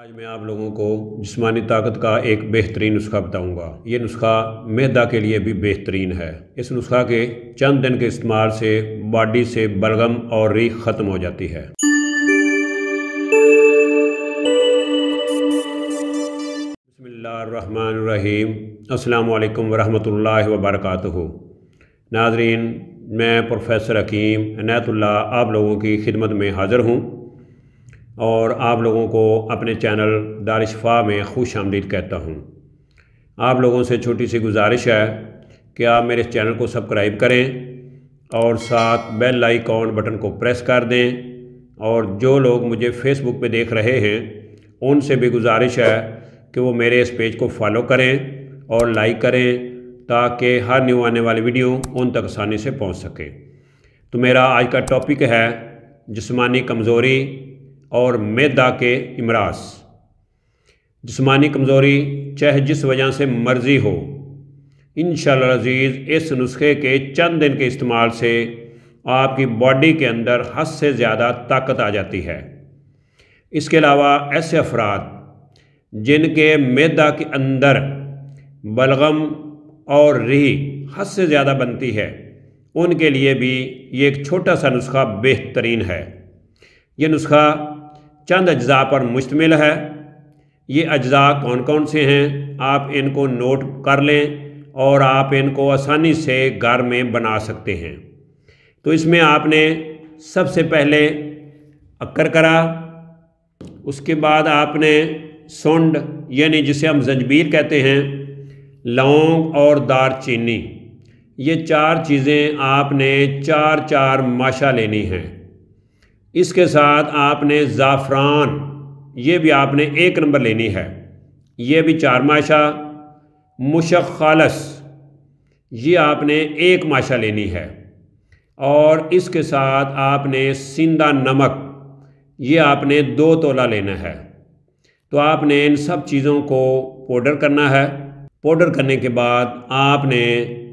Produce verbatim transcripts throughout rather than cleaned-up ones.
آج میں آپ لوگوں کو جسمانی طاقت کا ایک بہترین نسخہ بتاؤں گا۔ یہ نسخہ معدہ کے لیے بھی بہترین ہے۔ اس نسخہ کے چند دن کے استعمال سے باڈی سے بلغم اور ریح ختم ہو جاتی ہے۔ بسم اللہ الرحمن الرحیم۔ السلام علیکم ورحمۃ اللہ وبرکاتہ۔ ناظرین، میں پروفیسر حکیم عنایت اللہ آپ لوگوں کی خدمت میں حاضر ہوں اور آپ لوگوں کو اپنے چینل دار شفا میں خوش آمدید کہتا ہوں۔ آپ لوگوں سے چھوٹی سی گزارش ہے کہ آپ میرے چینل کو سبسکرائب کریں اور ساتھ بیل آئیکن بٹن کو پریس کر دیں، اور جو لوگ مجھے فیس بک پہ دیکھ رہے ہیں ان سے بھی گزارش ہے کہ وہ میرے اس پیج کو فالو کریں اور لائک کریں تاکہ ہر نیو آنے والی ویڈیو ان تک آسانی سے پہنچ سکے۔ تو میرا آج کا ٹاپک ہے جسمانی کمزوری اور معدہ کے امراض۔ جسمانی کمزوری چاہے جس وجہ سے مرضی ہو، انشاءاللہ العزیز اس نسخے کے چند دن کے استعمال سے آپ کی باڈی کے اندر حد سے زیادہ طاقت آ جاتی ہے۔ اس کے علاوہ ایسے افراد جن کے معدہ کے اندر بلغم اور ریح حد سے زیادہ بنتی ہے، ان کے لیے بھی یہ ایک چھوٹا سا نسخہ بہترین ہے۔ یہ نسخہ چند اجزاء پر مشتمل ہے۔ یہ اجزاء کون کون سے ہیں آپ ان کو نوٹ کر لیں اور آپ ان کو آسانی سے گھر میں بنا سکتے ہیں۔ تو اس میں آپ نے سب سے پہلے اکرکرا، اس کے بعد آپ نے سونڈ یعنی جسے ہم زنجبیل کہتے ہیں، لونگ اور دار چینی، یہ چار چیزیں آپ نے چار چار ماشا لینی ہیں۔ اس کے ساتھ آپ نے زعفران، یہ بھی آپ نے ایک نمبر لینی ہے، یہ بھی چار ماشا۔ مشک خالص، یہ آپ نے ایک ماشا لینی ہے، اور اس کے ساتھ آپ نے سندہ نمک، یہ آپ نے دو تولہ لینا ہے۔ تو آپ نے ان سب چیزوں کو پاؤڈر کرنا ہے۔ پاؤڈر کرنے کے بعد آپ نے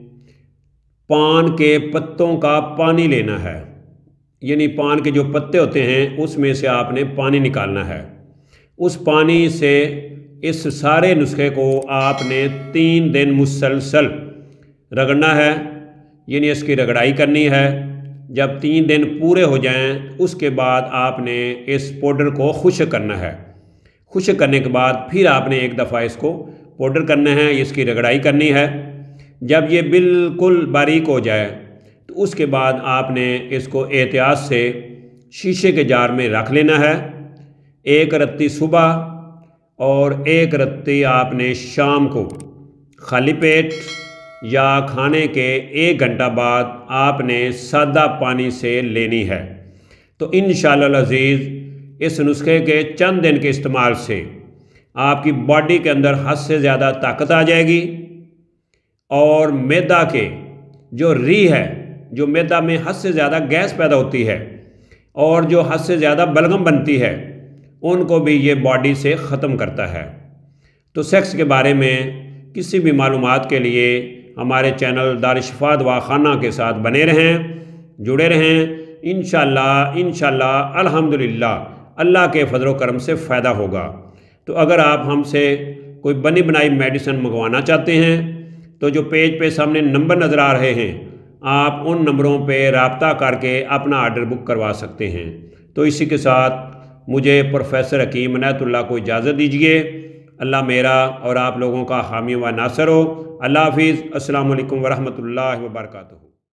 پان کے پتوں کا پانی لینا ہے، یعنی پان کے جو پتے ہوتے ہیں اس میں سے آپ نے پانی نکالنا ہے۔ اس پانی سے اس سارے نسخے کو آپ نے تین دن مسلسل رگڑنا ہے، یعنی اس کی رگڑائی کرنی ہے۔ جب تین دن پورے ہو جائیں اس کے بعد آپ نے اس پاؤڈر کو خشک کرنا ہے۔ خشک کرنے کے بعد پھر آپ نے ایک دفعہ اس کو پاؤڈر کرنا ہے، اس کی رگڑائی کرنی ہے۔ جب یہ بالکل باریک ہو جائے تو اس کے بعد آپ نے اس کو احتیاط سے شیشے کے جار میں رکھ لینا ہے۔ ایک رتی صبح اور ایک رتی آپ نے شام کو خالی پیٹ یا کھانے کے ایک گھنٹہ بعد آپ نے سادہ پانی سے لینی ہے۔ تو انشاءاللہ العزیز اس نسخے کے چند دن کے استعمال سے آپ کی باڈی کے اندر حد سے زیادہ طاقت آ جائے گی، اور معدہ کے جو ریح ہے، جو معدہ میں حد سے زیادہ گیس پیدا ہوتی ہے اور جو حد سے زیادہ بلغم بنتی ہے، ان کو بھی یہ باڈی سے ختم کرتا ہے۔ تو سیکس کے بارے میں کسی بھی معلومات کے لیے ہمارے چینل دار شفا دوا خانہ کے ساتھ بنے رہیں، جڑے رہیں۔ انشاءاللہ انشاءاللہ الحمدللہ اللہ کے فضل و کرم سے فائدہ ہوگا۔ تو اگر آپ ہم سے کوئی بنی بنائی میڈیسن منگوانا چاہتے ہیں تو جو پیج پہ سامنے نمبر نظر آ رہے ہیں، آپ ان نمبروں پہ رابطہ کر کے اپنا آرڈر بک کروا سکتے ہیں۔ تو اسی کے ساتھ مجھے پروفیسر حکیم عنایت اللہ کو اجازت دیجیے۔ اللہ میرا اور آپ لوگوں کا حامی و ناصر ہو۔ اللہ حافظ۔ السلام علیکم ورحمۃ اللہ وبرکاتہ۔